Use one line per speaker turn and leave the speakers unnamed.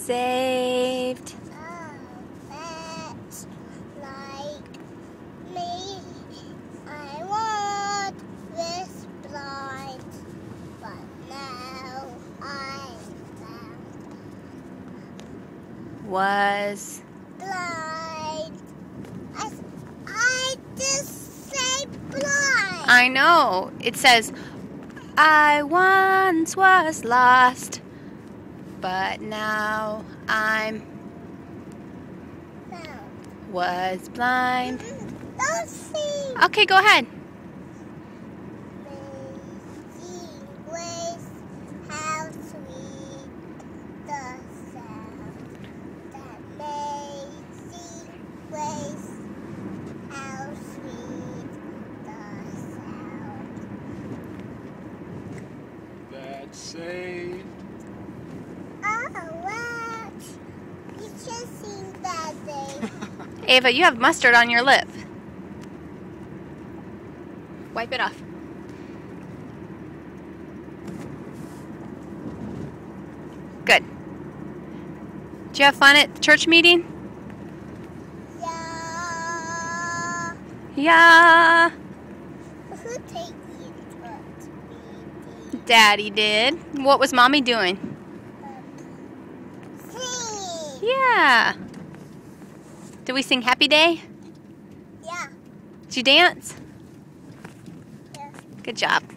saved.
That's like me. I want this blind, but now I'm
Was
blind. I just say blind.
I know. It says, I once was lost, but now I'm was blind.
Don't see.
Okay, go ahead.
Amazing grace, how sweet the sound. Amazing grace, how sweet the sound.
That saved.
Oh, what? You just sing that day.
Ava, you have mustard on your lip. Wipe it off. Good. Did you have fun at the church meeting?
Yeah.
Yeah.
Who takes you to meeting?
Daddy did. What was Mommy doing?
Singing.
Yeah. Did we sing Happy Day?
Yeah.
Did you dance?
Yeah.
Good job.